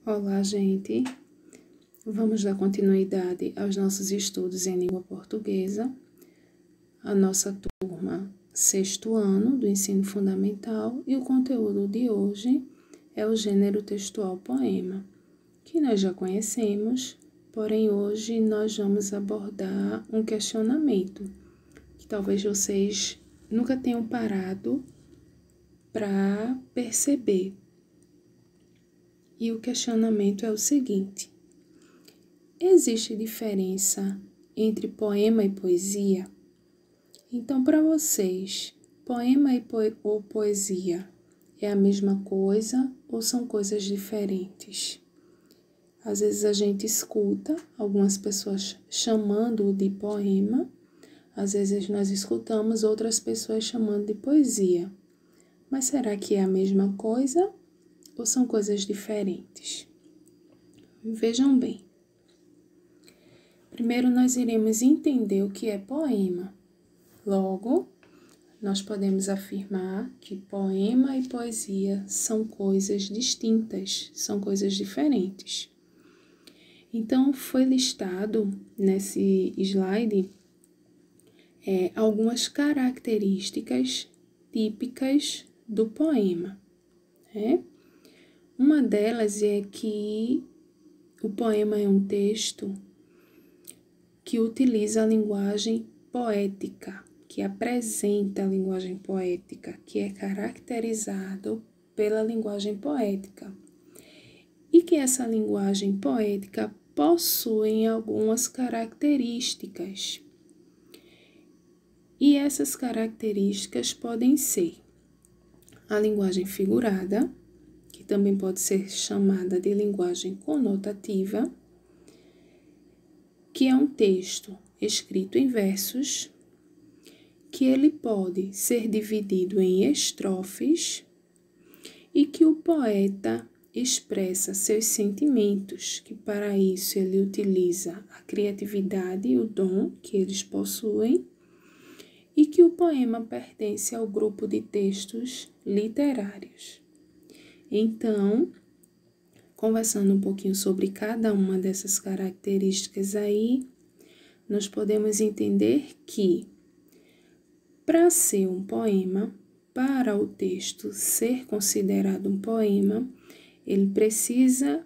Olá, gente! Vamos dar continuidade aos nossos estudos em língua portuguesa. A nossa turma, 6º ano do ensino fundamental, e o conteúdo de hoje é o gênero textual poema, que nós já conhecemos, porém hoje nós vamos abordar um questionamento que talvez vocês nunca tenham parado para perceber. E o questionamento é o seguinte: existe diferença entre poema e poesia? Então, para vocês, poema ou poesia é a mesma coisa ou são coisas diferentes? Às vezes a gente escuta algumas pessoas chamando de poema, às vezes nós escutamos outras pessoas chamando de poesia. Mas será que é a mesma coisa ou são coisas diferentes? Vejam bem. Primeiro nós iremos entender o que é poema. Logo, nós podemos afirmar que poema e poesia são coisas distintas, são coisas diferentes. Então, foi listado nesse slide algumas características típicas do poema. Uma delas é que o poema é um texto que utiliza a linguagem poética, que apresenta a linguagem poética, que é caracterizado pela linguagem poética. E que essa linguagem poética possui algumas características. E essas características podem ser a linguagem figurada, que também pode ser chamada de linguagem conotativa, que é um texto escrito em versos, que ele pode ser dividido em estrofes e que o poeta expressa seus sentimentos, que para isso ele utiliza a criatividade e o dom que eles possuem, e que o poema pertence ao grupo de textos literários. Então, conversando um pouquinho sobre cada uma dessas características aí, nós podemos entender que, para ser um poema, para o texto ser considerado um poema, ele precisa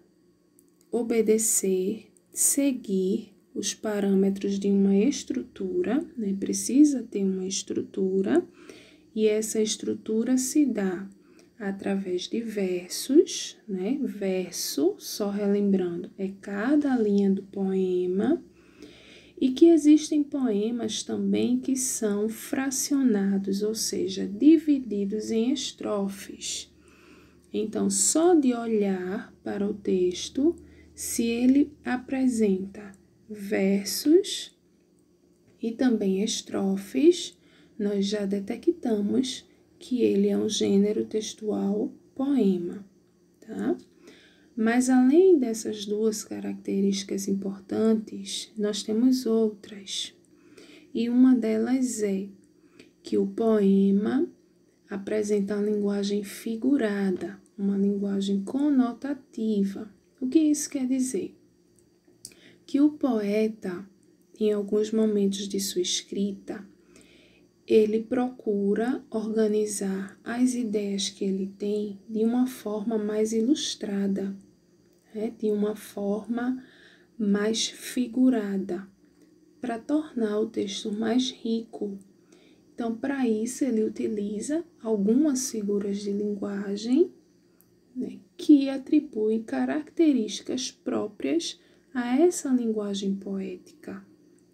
obedecer, seguir os parâmetros de uma estrutura, precisa ter uma estrutura, e essa estrutura se dá através de versos, verso, só relembrando, é cada linha do poema, e que existem poemas também que são fracionados, ou seja, divididos em estrofes. Então, só de olhar para o texto, se ele apresenta versos e também estrofes, nós já detectamos que ele é um gênero textual poema, tá? Mas além dessas duas características importantes, nós temos outras. E uma delas é que o poema apresenta uma linguagem figurada, uma linguagem conotativa. O que isso quer dizer? Que o poeta, em alguns momentos de sua escrita, ele procura organizar as ideias que ele tem de uma forma mais ilustrada, de uma forma mais figurada, para tornar o texto mais rico. Então, para isso, ele utiliza algumas figuras de linguagem, que atribuem características próprias a essa linguagem poética.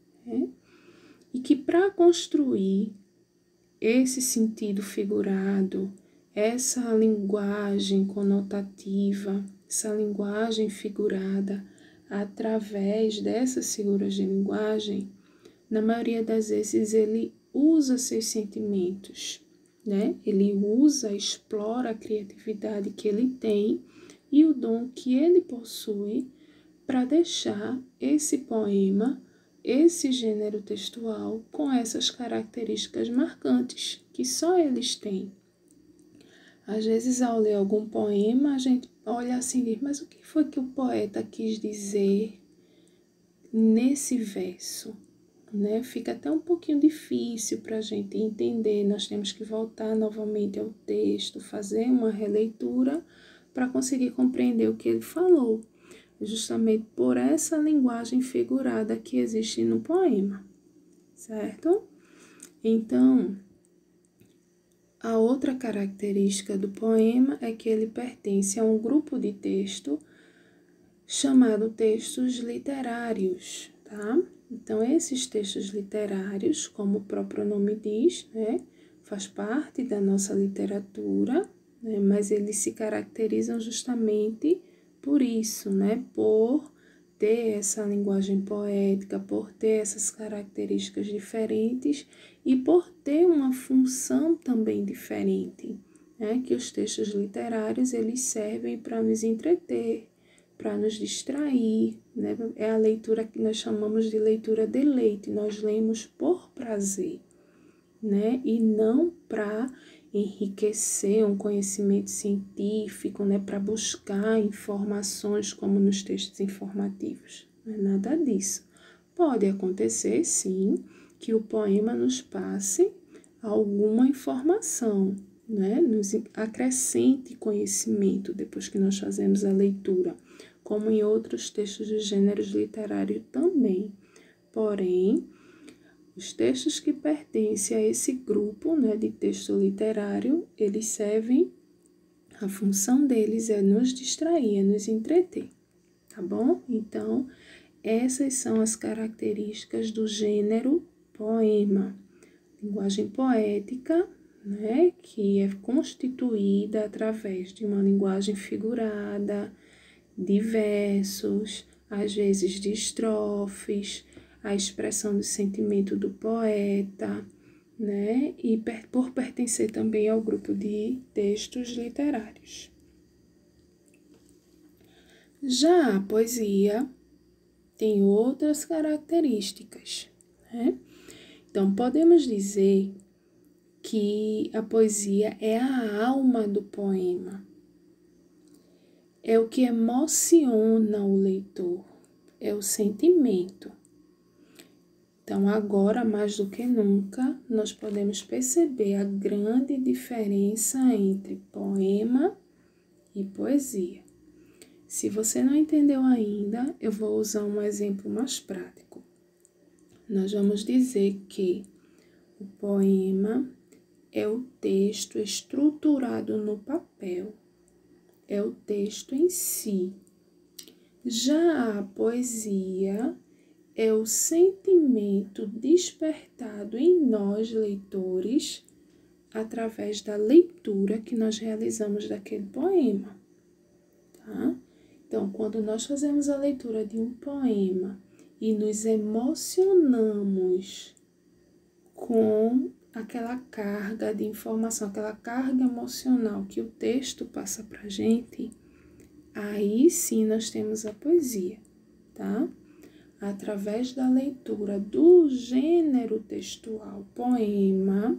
E que para construir esse sentido figurado, essa linguagem conotativa, essa linguagem figurada, através dessas figuras de linguagem, na maioria das vezes ele usa seus sentimentos, Ele usa, explora a criatividade que ele tem e o dom que ele possui para deixar esse poema, esse gênero textual com essas características marcantes que só eles têm. Às vezes, ao ler algum poema, a gente olha assim e diz, mas o que foi que o poeta quis dizer nesse verso? Né? Fica até um pouquinho difícil para a gente entender, nós temos que voltar novamente ao texto, fazer uma releitura para conseguir compreender o que ele falou, justamente por essa linguagem figurada que existe no poema, certo? Então, a outra característica do poema é que ele pertence a um grupo de texto chamado textos literários, tá? Então, esses textos literários, como o próprio nome diz, né, faz parte da nossa literatura, né, mas eles se caracterizam justamente por isso, né, por ter essa linguagem poética, por ter essas características diferentes e por ter uma função também diferente, né, que os textos literários eles servem para nos entreter, para nos distrair, né? É a leitura que nós chamamos de leitura deleite, nós lemos por prazer, né? E não para enriquecer um conhecimento científico, né? Para buscar informações como nos textos informativos, não é nada disso. Pode acontecer, sim, que o poema nos passe alguma informação, né? Nos acrescente conhecimento depois que nós fazemos a leitura, como em outros textos de gêneros literários também. Porém, os textos que pertencem a esse grupo, né, de texto literário, eles servem, a função deles é nos distrair, é nos entreter, tá bom? Então, essas são as características do gênero poema. Linguagem poética, né, que é constituída através de uma linguagem figurada, de versos, às vezes de estrofes, a expressão do sentimento do poeta, né? E por pertencer também ao grupo de textos literários. Já a poesia tem outras características, né? Então, podemos dizer que a poesia é a alma do poema. É o que emociona o leitor, é o sentimento. Então, agora, mais do que nunca, nós podemos perceber a grande diferença entre poema e poesia. Se você não entendeu ainda, eu vou usar um exemplo mais prático. Nós vamos dizer que o poema é o texto estruturado no papel, é o texto em si. Já a poesia é o sentimento despertado em nós, leitores, através da leitura que nós realizamos daquele poema, tá? Então, quando nós fazemos a leitura de um poema e nos emocionamos com aquela carga de informação, aquela carga emocional que o texto passa pra gente, aí sim nós temos a poesia, tá? Através da leitura do gênero textual poema,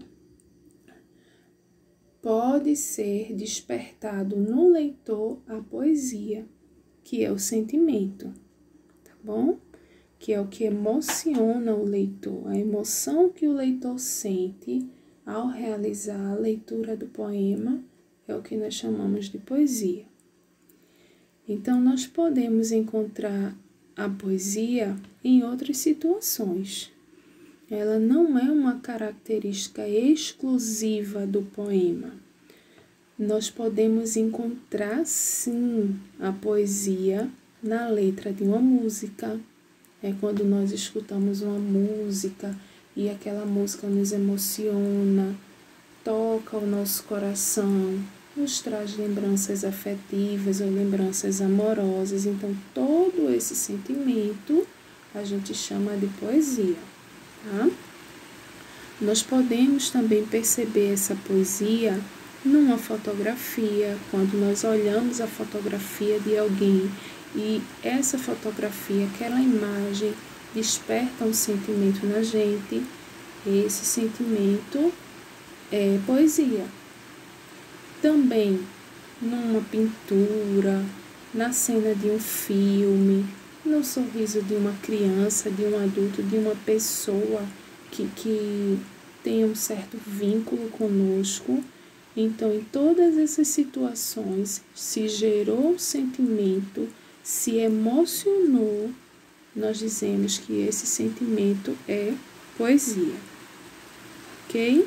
pode ser despertado no leitor a poesia, que é o sentimento, tá bom? Que é o que emociona o leitor, a emoção que o leitor sente ao realizar a leitura do poema é o que nós chamamos de poesia. Então, nós podemos encontrar a poesia em outras situações. Ela não é uma característica exclusiva do poema. Nós podemos encontrar, sim, a poesia na letra de uma música. É quando nós escutamos uma música e aquela música nos emociona, toca o nosso coração, nos traz lembranças afetivas ou lembranças amorosas. Então, todo esse sentimento a gente chama de poesia, tá? Nós podemos também perceber essa poesia numa fotografia, quando nós olhamos a fotografia de alguém e essa fotografia, aquela imagem, desperta um sentimento na gente, esse sentimento é poesia. Também numa pintura, na cena de um filme, no sorriso de uma criança, de um adulto, de uma pessoa que tem um certo vínculo conosco. Então, em todas essas situações, se gerou sentimento, se emocionou, nós dizemos que esse sentimento é poesia, ok?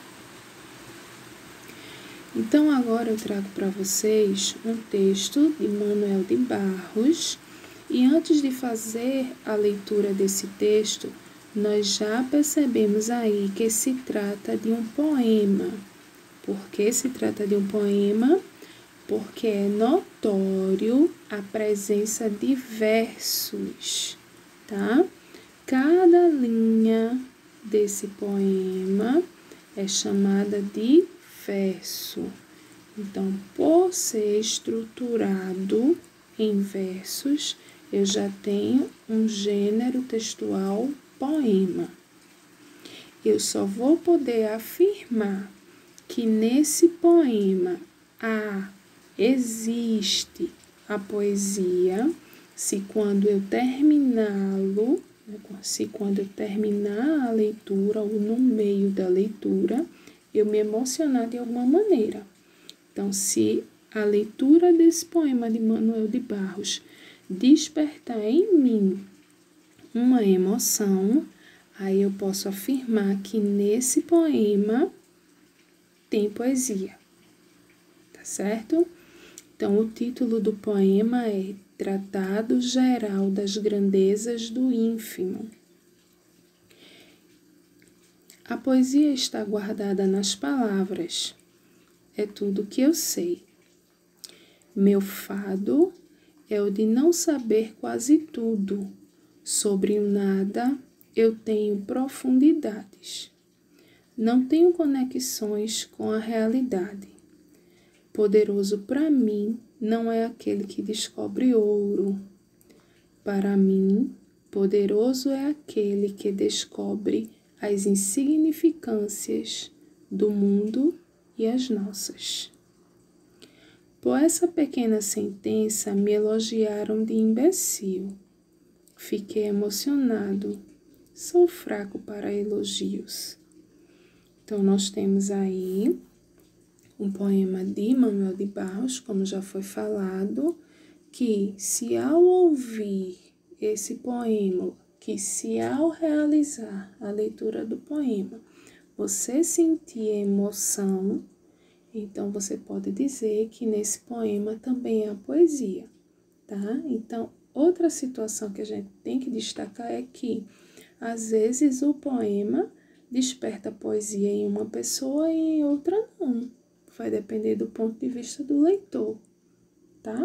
Então, agora eu trago para vocês um texto de Manuel de Barros. E antes de fazer a leitura desse texto, nós já percebemos aí que se trata de um poema. Por que se trata de um poema? Porque é notório a presença de versos, tá? Cada linha desse poema é chamada de verso. Então, por ser estruturado em versos, eu já tenho um gênero textual poema. Eu só vou poder afirmar que nesse poema existe a poesia se quando eu terminá-lo, se quando eu terminar a leitura ou no meio da leitura, eu me emocionar de alguma maneira. Então, se a leitura desse poema de Manuel de Barros despertar em mim uma emoção, aí eu posso afirmar que nesse poema tem poesia, tá certo? Então, o título do poema é Tratado Geral das Grandezas do Ínfimo. A poesia está guardada nas palavras. É tudo que eu sei. Meu fado é o de não saber quase tudo. Sobre o nada eu tenho profundidades. Não tenho conexões com a realidade. Poderoso para mim não é aquele que descobre ouro. Para mim, poderoso é aquele que descobre as insignificâncias do mundo e as nossas. Por essa pequena sentença me elogiaram de imbecil. Fiquei emocionado. Sou fraco para elogios. Então, nós temos aí um poema de Manuel de Barros, como já foi falado, que se ao ouvir esse poema, que se ao realizar a leitura do poema, você sentir emoção, então você pode dizer que nesse poema também há poesia, tá? Então, outra situação que a gente tem que destacar é que, às vezes, o poema desperta poesia em uma pessoa e em outra não. Vai depender do ponto de vista do leitor, tá?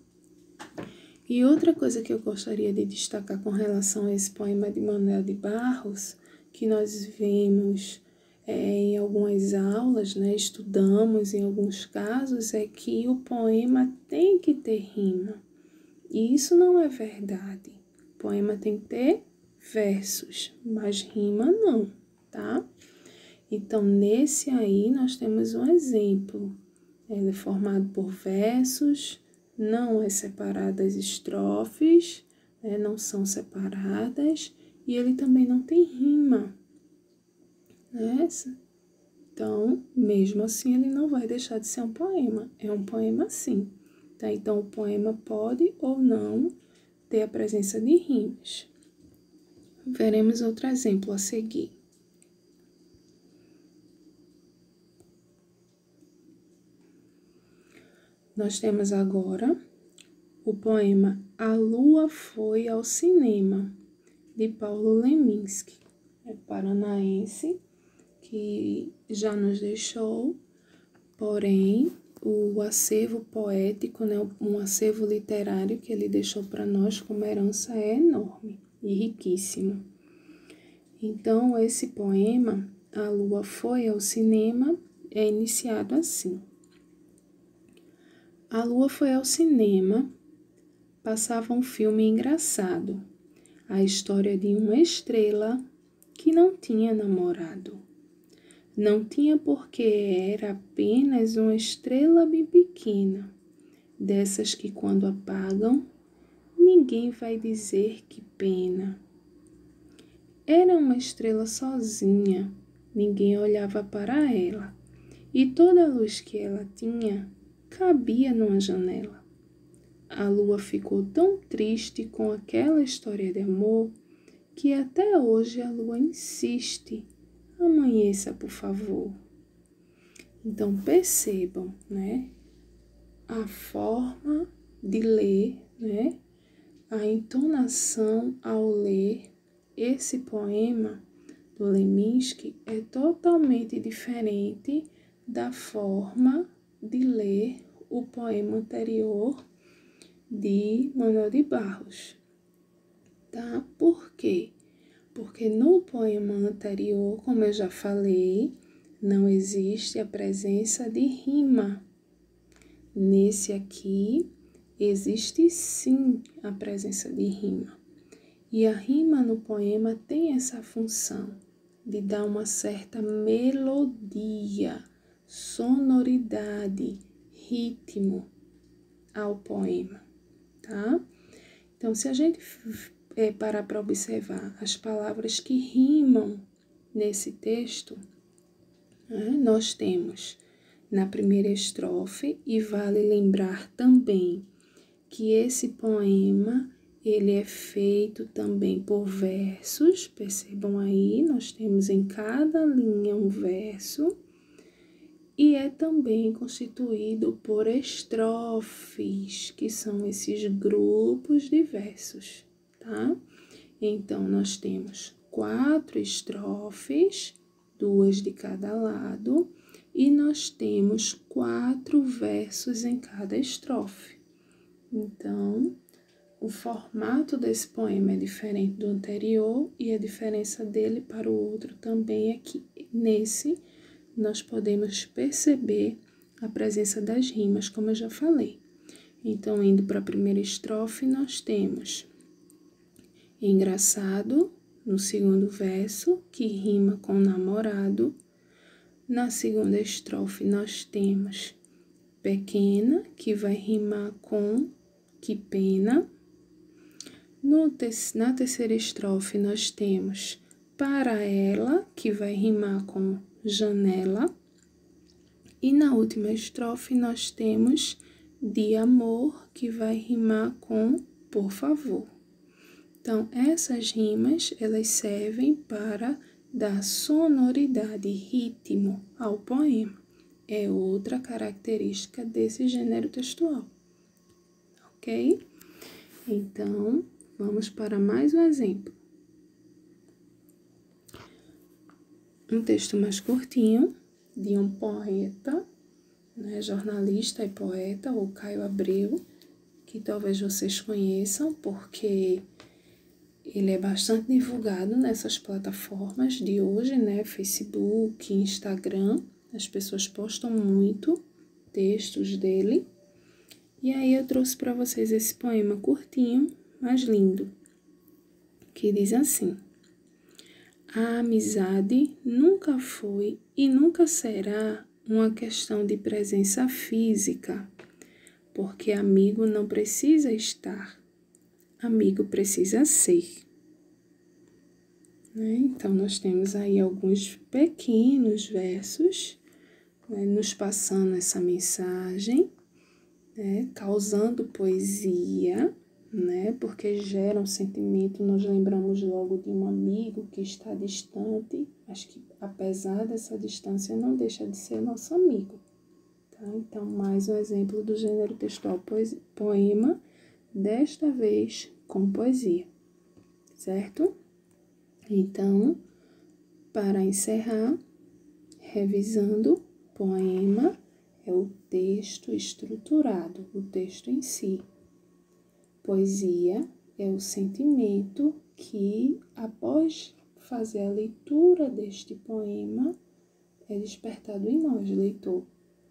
E outra coisa que eu gostaria de destacar com relação a esse poema de Manuel de Barros, que nós vemos em algumas aulas, né, estudamos em alguns casos, é que o poema tem que ter rima. E isso não é verdade. O poema tem que ter versos, mas rima não, tá? Então, nesse aí, nós temos um exemplo. Ele é formado por versos, não é separado as estrofes, né, não são separadas, e ele também não tem rima, né? Então, mesmo assim, ele não vai deixar de ser um poema. É um poema sim, tá? Então, o poema pode ou não ter a presença de rimas. Veremos outro exemplo a seguir. Nós temos agora o poema A Lua Foi ao Cinema, de Paulo Leminski. É paranaense, que já nos deixou, porém, o acervo poético, né, um acervo literário que ele deixou para nós como herança é enorme e riquíssimo. Então, esse poema, A Lua Foi ao Cinema, é iniciado assim. A lua foi ao cinema, passava um filme engraçado, a história de uma estrela que não tinha namorado. Não tinha porque era apenas uma estrela bem pequena, dessas que quando apagam, ninguém vai dizer que pena. Era uma estrela sozinha, ninguém olhava para ela, e toda a luz que ela tinha cabia numa janela. A lua ficou tão triste com aquela história de amor que até hoje a lua insiste: amanheça, por favor. Então percebam, né, a forma de ler, né, a entonação ao ler esse poema do Leminski é totalmente diferente da forma de ler o poema anterior de Manuel de Barros, tá? Por quê? Porque no poema anterior, como eu já falei, não existe a presença de rima. Nesse aqui, existe sim a presença de rima. E a rima no poema tem essa função de dar uma certa melodia, sonoridade, ritmo ao poema, tá? Então, se a gente parar para observar as palavras que rimam nesse texto, né, nós temos na primeira estrofe, e vale lembrar também que esse poema ele é feito também por versos, percebam aí, nós temos em cada linha um verso, e é também constituído por estrofes, que são esses grupos de versos, tá? Então, nós temos 4 estrofes, 2 de cada lado, e nós temos 4 versos em cada estrofe. Então, o formato desse poema é diferente do anterior e a diferença dele para o outro também é que nesse nós podemos perceber a presença das rimas, como eu já falei. Então, indo para a primeira estrofe, nós temos engraçado no segundo verso, que rima com namorado. Na segunda estrofe, nós temos pequena, que vai rimar com que pena. Na terceira estrofe, nós temos para ela, que vai rimar com janela. E na última estrofe, nós temos de amor, que vai rimar com por favor. Então, essas rimas, elas servem para dar sonoridade e ritmo ao poema. É outra característica desse gênero textual, ok? Então, vamos para mais um exemplo. Um texto mais curtinho, de um poeta, né, jornalista e poeta, o Caio Abreu, que talvez vocês conheçam, porque ele é bastante divulgado nessas plataformas de hoje, né, Facebook, Instagram, as pessoas postam muito textos dele. E aí eu trouxe para vocês esse poema curtinho, mas lindo, que diz assim: a amizade nunca foi e nunca será uma questão de presença física, porque amigo não precisa estar, amigo precisa ser. Né? Então, nós temos aí alguns pequenos versos, né, nos passando essa mensagem, né, causando poesia, né, porque gera um sentimento, nós lembramos logo de um amigo que está distante, mas que apesar dessa distância não deixa de ser nosso amigo. Tá? Então, mais um exemplo do gênero textual poema, desta vez com poesia, certo? Então, para encerrar, revisando, poema é o texto estruturado, o texto em si. Poesia é o sentimento que, após fazer a leitura deste poema, é despertado em nós, leitor.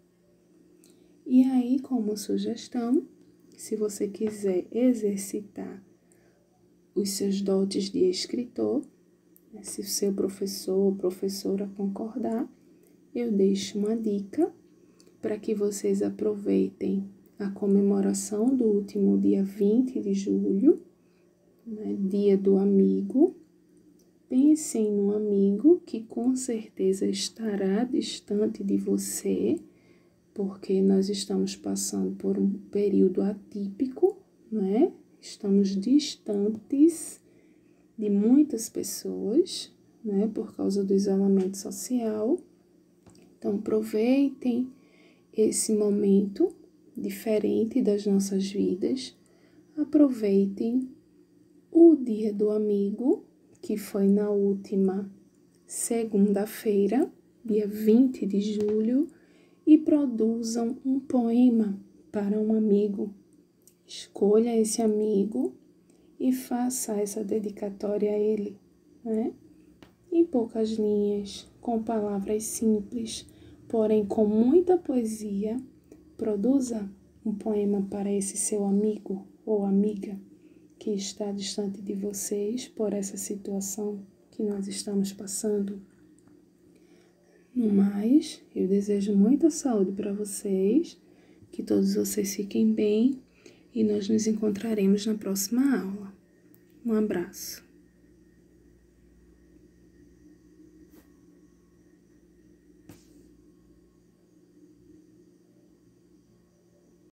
E aí, como sugestão, se você quiser exercitar os seus dotes de escritor, se o seu professor ou professora concordar, eu deixo uma dica para que vocês aproveitem a comemoração do último dia 20 de julho, né, Dia do Amigo. Pensem num amigo que com certeza estará distante de você, porque nós estamos passando por um período atípico, né? Estamos distantes de muitas pessoas, né? Por causa do isolamento social. Então, aproveitem esse momento diferente das nossas vidas. Aproveitem o Dia do Amigo, que foi na última segunda-feira, dia 20 de julho, e produzam um poema para um amigo. Escolha esse amigo e faça essa dedicatória a ele, né? Em poucas linhas, com palavras simples, porém com muita poesia, produza um poema para esse seu amigo ou amiga que está distante de vocês por essa situação que nós estamos passando. No mais, eu desejo muita saúde para vocês, que todos vocês fiquem bem e nós nos encontraremos na próxima aula. Um abraço.